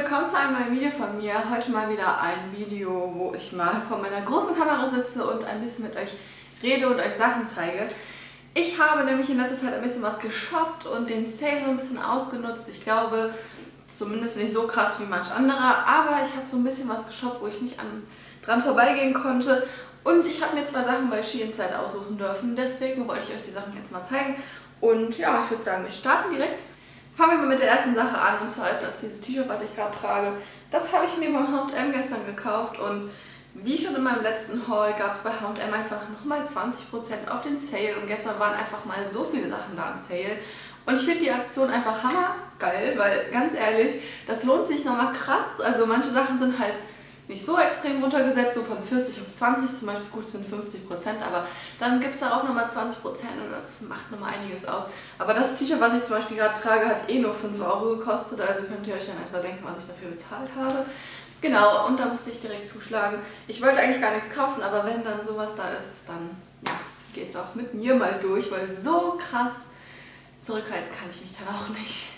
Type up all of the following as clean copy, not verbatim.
willkommen zu einem neuen Video von mir. Heute mal wieder ein Video, wo ich mal vor meiner großen Kamera sitze und ein bisschen mit euch rede und euch Sachen zeige. Ich habe nämlich in letzter Zeit ein bisschen was geshoppt und den Sale so ein bisschen ausgenutzt. Ich glaube, zumindest nicht so krass wie manch anderer, aber ich habe so ein bisschen was geshoppt, wo ich nicht dran vorbeigehen konnte. Und ich habe mir 2 Sachen bei Shein Site aussuchen dürfen, deswegen wollte ich euch die Sachen jetzt mal zeigen. Und ja, ich würde sagen, wir starten direkt. Fangen wir mal mit der ersten Sache an, und zwar ist das dieses T-Shirt, was ich gerade trage. Das habe ich mir beim H&M gestern gekauft und wie schon in meinem letzten Haul gab es bei H&M einfach nochmal 20% auf den Sale und gestern waren einfach mal so viele Sachen da im Sale. Und ich finde die Aktion einfach hammergeil, weil ganz ehrlich, das lohnt sich nochmal krass. Also manche Sachen sind halt nicht so extrem runtergesetzt, so von 40 auf 20, zum Beispiel gut sind 50%, aber dann gibt es darauf nochmal 20% und das macht nochmal einiges aus. Aber das T-Shirt, was ich zum Beispiel gerade trage, hat eh nur 5 Euro gekostet, also könnt ihr euch dann etwa denken, was ich dafür bezahlt habe. Genau, und da musste ich direkt zuschlagen. Ich wollte eigentlich gar nichts kaufen, aber wenn dann sowas da ist, dann ja, geht es auch mit mir mal durch, weil so krass zurückhalten kann ich mich dann auch nicht.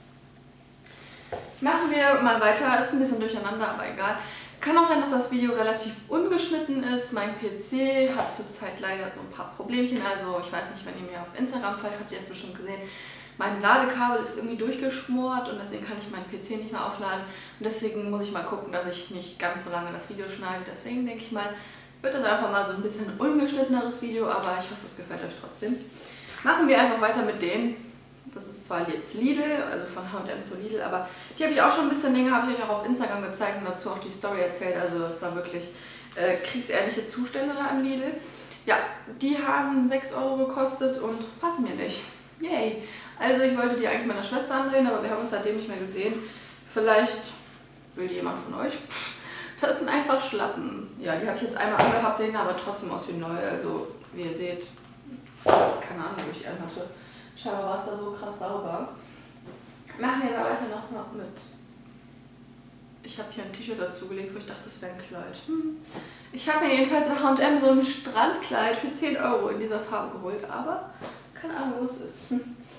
Machen wir mal weiter, ist ein bisschen durcheinander, aber egal. Kann auch sein, dass das Video relativ ungeschnitten ist. Mein PC hat zurzeit leider so ein paar Problemchen. Also ich weiß nicht, wenn ihr mir auf Instagram folgt, habt ihr es bestimmt gesehen. Mein Ladekabel ist irgendwie durchgeschmort und deswegen kann ich meinen PC nicht mehr aufladen. Und deswegen muss ich mal gucken, dass ich nicht ganz so lange das Video schneide. Deswegen denke ich mal, wird das einfach mal so ein bisschen ungeschnitteneres Video, aber ich hoffe, es gefällt euch trotzdem. Machen wir einfach weiter mit denen. Das ist zwar jetzt Lidl, also von H&M zu Lidl, aber die habe ich auch schon ein bisschen länger, habe ich euch auch auf Instagram gezeigt und dazu auch die Story erzählt. Also das war wirklich kriegsehrliche Zustände da im Lidl. Ja, die haben 6 Euro gekostet und passen mir nicht. Yay! Also ich wollte die eigentlich meiner Schwester andrehen, aber wir haben uns seitdem nicht mehr gesehen. Vielleicht will die jemand von euch. Das sind einfach Schlappen. Ja, die habe ich jetzt einmal angehabt, sehen aber trotzdem aus wie neu. Also wie ihr seht, keine Ahnung, wo ich die anhatte. Scheinbar war es da so krass sauber. Machen wir aber weiter noch mal mit. Ich habe hier ein T-Shirt dazu gelegt, wo ich dachte, das wäre ein Kleid. Ich habe mir jedenfalls bei H&M so ein Strandkleid für 10 Euro in dieser Farbe geholt, aber keine Ahnung, wo es ist.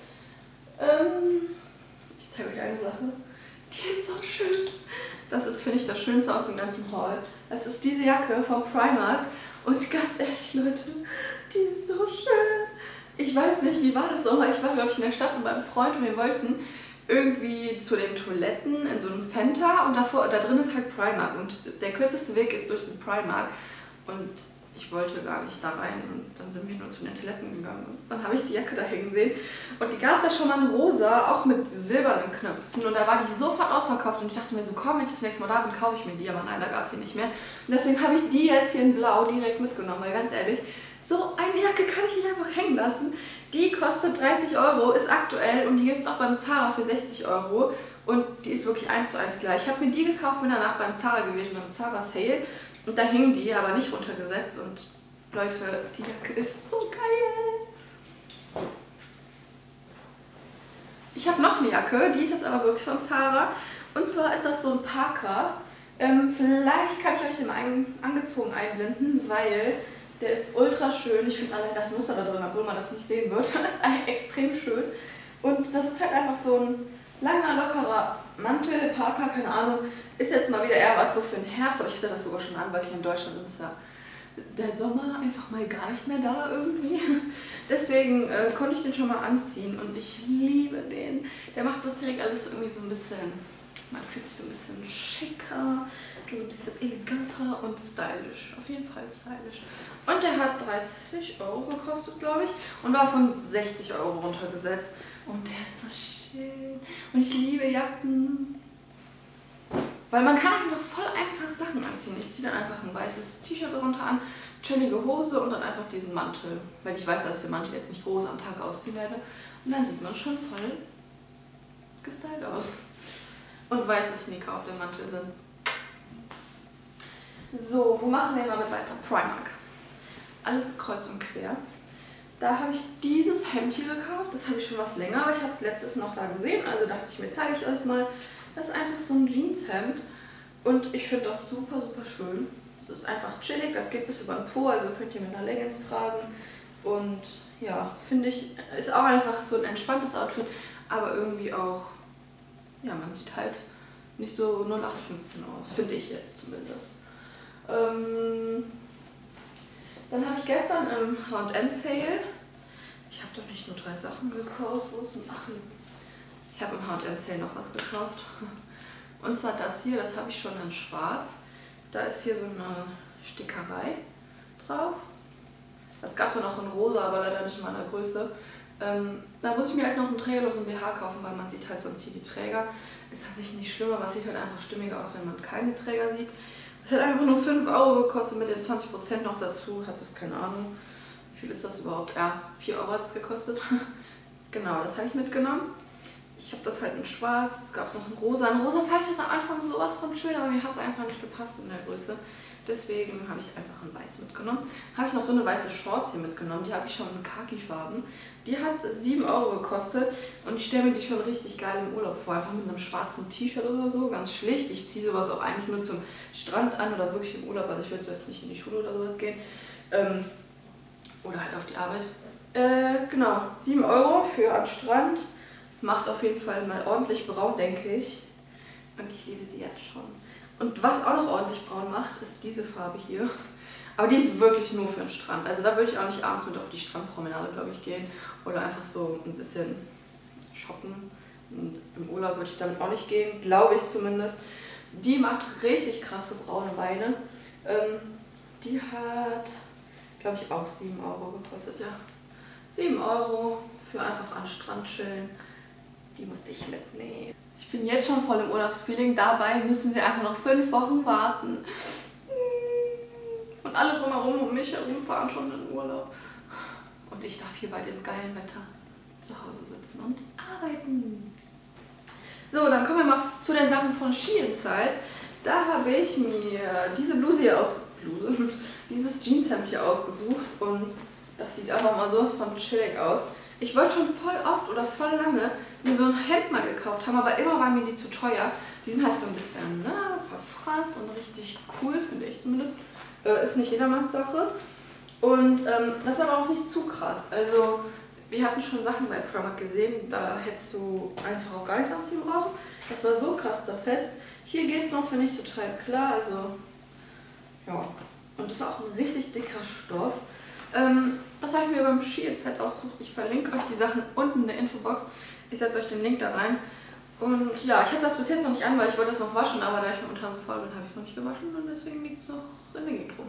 Ich zeige euch eine Sache. Die ist so schön. Das ist, finde ich, das Schönste aus dem ganzen Haul. Es ist diese Jacke von Primark und ganz ehrlich, Leute, die ist so schön. Ich weiß nicht, wie war das so, ich war, glaube ich, in der Stadt mit meinem Freund und wir wollten irgendwie zu den Toiletten in so einem Center und da drin ist halt Primark und der kürzeste Weg ist durch den Primark und ich wollte gar nicht da rein und dann sind wir nur zu den Toiletten gegangen und dann habe ich die Jacke da hängen sehen und die gab es ja schon mal in rosa, auch mit silbernen Knöpfen und da war die sofort ausverkauft und ich dachte mir so, komm, wenn ich das nächste Mal da bin, kaufe ich mir die, aber nein, da gab es sie nicht mehr und deswegen habe ich die jetzt hier in blau direkt mitgenommen, weil ganz ehrlich, so eine Jacke kann ich nicht einfach hängen lassen. Die kostet 30 Euro, ist aktuell und die gibt es auch beim Zara für 60 Euro. Und die ist wirklich 1:1 gleich. Ich habe mir die gekauft, bin danach beim Zara gewesen, beim Zara Sale. Und da hing die, aber nicht runtergesetzt. Und Leute, die Jacke ist so geil. Ich habe noch eine Jacke, die ist jetzt aber wirklich von Zara. Und zwar ist das so ein Parker. Vielleicht kann ich euch den angezogen einblenden, weil der ist ultra schön. Ich finde allein das Muster da drin, obwohl man das nicht sehen wird, das ist extrem schön. Und das ist halt einfach so ein langer, lockerer Mantel, Parker, keine Ahnung. Ist jetzt mal wieder eher was so für den Herbst, aber ich hatte das sogar schon an, weil hier in Deutschland ist es ja der Sommer einfach mal gar nicht mehr da irgendwie. Deswegen konnte ich den schon mal anziehen und ich liebe den. Der macht das direkt alles irgendwie so ein bisschen, man fühlt sich so ein bisschen schicker, so ein bisschen eleganter und stylisch. Auf jeden Fall stylisch. Und der hat 30 Euro gekostet, glaube ich, und war von 60 Euro runtergesetzt. Und der ist so schön. Und ich liebe Jacken. Weil man kann einfach voll einfache Sachen anziehen. Ich ziehe dann einfach ein weißes T-Shirt darunter an, chillige Hose und dann einfach diesen Mantel. Weil ich weiß, dass ich den Mantel jetzt nicht groß am Tag ausziehen werde. Und dann sieht man schon voll gestylt aus. Und weiße Sneaker auf dem Mantel sind. So, wo machen wir mal mit weiter? Primark. Alles kreuz und quer. Da habe ich dieses Hemd hier gekauft. Das habe ich schon was länger, aber ich habe es letztes noch da gesehen. Also dachte ich mir, zeige ich euch mal. Das ist einfach so ein Jeanshemd. Und ich finde das super, super schön. Es ist einfach chillig. Das geht bis über den Po, also könnt ihr mit einer Leggings tragen. Und ja, finde ich, ist auch einfach so ein entspanntes Outfit. Aber irgendwie auch, ja, man sieht halt nicht so 0815 aus, finde ich jetzt zumindest. Dann habe ich gestern im H&M Sale, ich habe doch nicht nur 3 Sachen gekauft, wo ist denn, ach, ich habe im H&M Sale noch was gekauft. Und zwar das hier, das habe ich schon in schwarz. Da ist hier so eine Stickerei drauf. Das gab es ja noch in rosa, aber leider nicht in meiner Größe. Da muss ich mir halt noch einen trägerlosen BH kaufen, weil man sieht halt sonst hier die Träger. Ist an sich nicht schlimm, aber es sieht halt einfach stimmiger aus, wenn man keine Träger sieht. Es hat einfach nur 5 Euro gekostet, mit den 20% noch dazu. Hat es keine Ahnung, wie viel ist das überhaupt? Ja, 4 Euro hat es gekostet. Genau, das habe ich mitgenommen. Ich habe das halt in schwarz, es gab noch in rosa. In rosa fand ich das am Anfang sowas von schön, aber mir hat es einfach nicht gepasst in der Größe. Deswegen habe ich einfach ein Weiß mitgenommen. Habe ich noch so eine weiße Shorts hier mitgenommen, die habe ich schon in Khaki-Farben. Die hat 7 Euro gekostet und ich stelle mir die schon richtig geil im Urlaub vor. Einfach mit einem schwarzen T-Shirt oder so, ganz schlicht. Ich ziehe sowas auch eigentlich nur zum Strand an oder wirklich im Urlaub, also ich will so jetzt nicht in die Schule oder sowas gehen. Oder halt auf die Arbeit. Genau, 7 Euro für am Strand. Macht auf jeden Fall mal ordentlich braun, denke ich. Und ich liebe sie jetzt schon. Und was auch noch ordentlich braun macht, ist diese Farbe hier. Aber die ist wirklich nur für den Strand. Also da würde ich auch nicht abends mit auf die Strandpromenade, glaube ich, gehen. Oder einfach so ein bisschen shoppen. Und im Urlaub würde ich damit auch nicht gehen, glaube ich zumindest. Die macht richtig krasse braune Beine. Die hat, glaube ich, auch 7 Euro gekostet, ja. 7 Euro für einfach an den Strand chillen. Die musste ich mitnehmen. Ich bin jetzt schon voll im Urlaubsfeeling. Dabei müssen wir einfach noch 5 Wochen warten. Und alle drumherum um mich herum fahren schon in Urlaub. Und ich darf hier bei dem geilen Wetter zu Hause sitzen und arbeiten. So, dann kommen wir mal zu den Sachen von Shein-Zeit. Da habe ich mir diese Bluse hier dieses Jeanshemd hier ausgesucht. Und das sieht einfach mal sowas von chillig aus. Ich wollte schon voll oft oder voll lange mir so ein Hemd mal gekauft haben, aber immer waren mir die zu teuer. Die sind halt so ein bisschen verfranst und richtig cool, finde ich zumindest. Ist nicht jedermanns Sache. Und das ist aber auch nicht zu krass. Also wir hatten schon Sachen bei Primark gesehen, da hättest du einfach auch gar nichts anziehen brauchen. Das war so krass zerfetzt. Hier geht es noch, finde ich, total klar. Also ja, und das ist auch ein richtig dicker Stoff. Das habe ich mir beim Shein-Zeit ausgesucht. Ich verlinke euch die Sachen unten in der Infobox. Ich setze euch den Link da rein. Und ja, ich habe das bis jetzt noch nicht an, weil ich wollte das noch waschen, aber da ich momentan so voll bin, habe ich es noch nicht gewaschen und deswegen liegt es noch in der Gegend rum.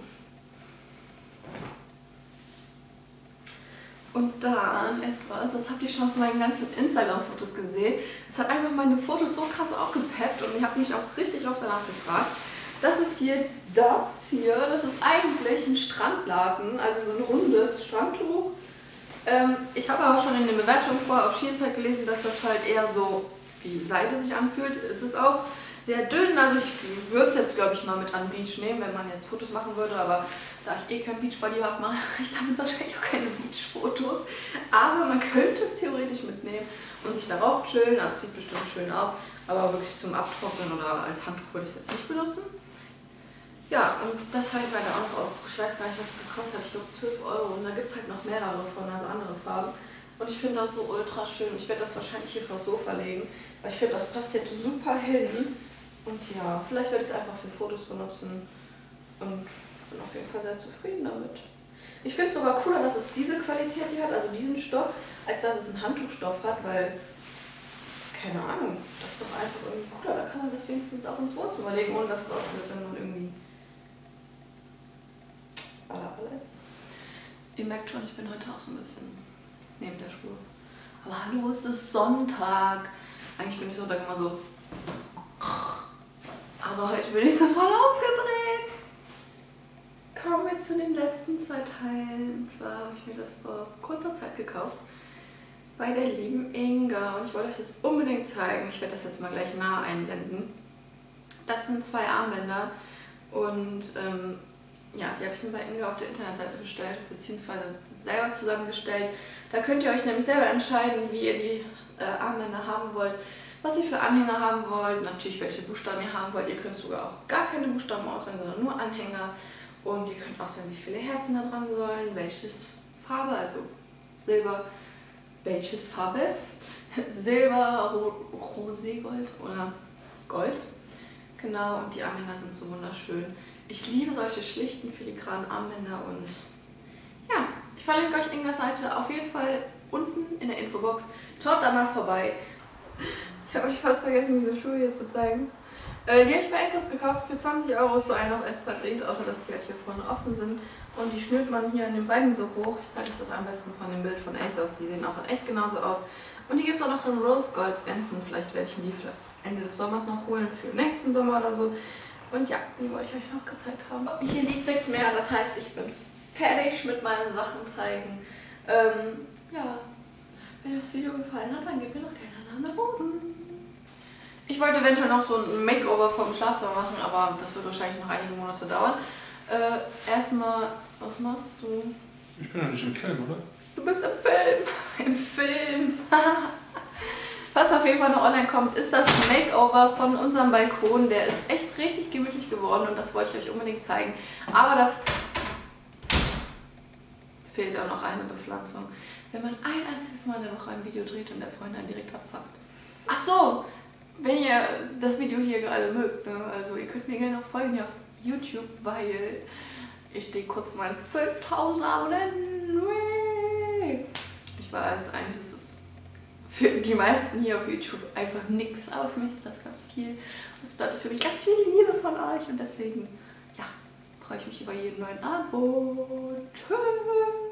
Und dann etwas, das habt ihr schon auf meinen ganzen Instagram-Fotos gesehen. Es hat einfach meine Fotos so krass aufgepeppt und ihr habt mich auch richtig oft danach gefragt. Das ist hier das hier. Das ist eigentlich ein Strandlaken, also so ein rundes Strandtuch. Ich habe aber schon in den Bewertungen vorher auf Shein-Zeit gelesen, dass das halt eher so wie Seide sich anfühlt. Es ist auch sehr dünn, also ich würde es jetzt glaube ich mal mit an den Beach nehmen, wenn man jetzt Fotos machen würde, aber da ich eh kein Beachbody habe, mache ich damit wahrscheinlich auch keine Beachfotos. Aber man könnte es theoretisch mitnehmen und sich darauf chillen, also es sieht bestimmt schön aus, aber wirklich zum Abtrocknen oder als Handtuch würde ich es jetzt nicht benutzen. Ja, und das habe ich weiter auch noch ausgesucht. Ich weiß gar nicht, was es gekostet hat. Ich glaube 12 Euro. Und da gibt es halt noch mehrere von, also andere Farben. Und ich finde das so ultra schön. Ich werde das wahrscheinlich hier vors Sofa legen, weil ich finde, das passt jetzt super hin. Und ja, vielleicht werde ich es einfach für Fotos benutzen. Und bin auf jeden Fall sehr zufrieden damit. Ich finde es sogar cooler, dass es diese Qualität hier hat, also diesen Stoff, als dass es einen Handtuchstoff hat, weil, keine Ahnung, das ist doch einfach irgendwie cooler. Da kann man das wenigstens auch ins Wohnzimmer legen, ohne dass es aussieht, als wenn man irgendwie alles. Ihr merkt schon, ich bin heute auch so ein bisschen neben der Spur. Aber hallo, es ist Sonntag. Eigentlich bin ich Sonntag immer so. Aber heute bin ich so voll aufgedreht. Kommen wir zu den letzten 2 Teilen. Und zwar habe ich mir das vor kurzer Zeit gekauft. Bei der lieben Inga. Und ich wollte euch das unbedingt zeigen. Ich werde das jetzt mal gleich nah einblenden. Das sind 2 Armbänder. Und ja, die habe ich mir bei Inga auf der Internetseite bestellt, beziehungsweise selber zusammengestellt. Da könnt ihr euch nämlich selber entscheiden, wie ihr die Armbänder haben wollt, was ihr für Anhänger haben wollt, natürlich welche Buchstaben ihr haben wollt. Ihr könnt sogar auch gar keine Buchstaben auswählen, sondern nur Anhänger. Und ihr könnt auswählen, wie viele Herzen da dran sollen, welches Farbe, also Silber, welches Farbe, Silber, Roségold oder Gold. Genau, und die Armbänder sind so wunderschön. Ich liebe solche schlichten, filigranen Armbänder und ja, ich verlinke euch Ingas Seite auf jeden Fall unten in der Infobox. Schaut da mal vorbei. Ich habe euch fast vergessen, diese Schuhe hier zu zeigen. Die habe ich bei ASOS gekauft für 20 €, so eine auf Espadrilles, außer dass die halt hier vorne offen sind. Und die schnürt man hier an den Beinen so hoch. Ich zeige euch das am besten von dem Bild von ASOS. Die sehen auch in echt genauso aus. Und die gibt es auch noch in Rose Gold Glänzen. Vielleicht werde ich die Ende des Sommers noch holen für nächsten Sommer oder so. Und ja, die wollte ich euch noch gezeigt haben. Hier liegt nichts mehr, das heißt, ich bin fertig mit meinen Sachen zeigen. Ja, wenn euch das Video gefallen hat, dann gebt mir noch gerne einen Daumen nach oben. Ich wollte eventuell noch so ein Makeover vom Schlafzimmer machen, aber das wird wahrscheinlich noch einige Monate dauern. Erstmal, was machst du? Ich bin ja nicht im Film, oder? Du bist im Film. Im Film. Was auf jeden Fall noch online kommt, ist das Makeover von unserem Balkon. Der ist echt richtig gemütlich geworden und das wollte ich euch unbedingt zeigen. Aber da fehlt auch noch eine Bepflanzung. Wenn man ein einziges Mal in der Woche ein Video dreht und der Freund einen direkt abfuckt. Ach so, wenn ihr das Video hier gerade mögt, ne? Also ihr könnt mir gerne noch folgen hier auf YouTube, weil ich stehe kurz vor meinen 5000 Abonnenten. Ich weiß, eigentlich ist es für die meisten hier auf YouTube einfach nichts, aber für mich ist das ganz viel. Und es bedeutet für mich ganz viel Liebe von euch und deswegen, ja, freue ich mich über jeden neuen Abo. Tschüss!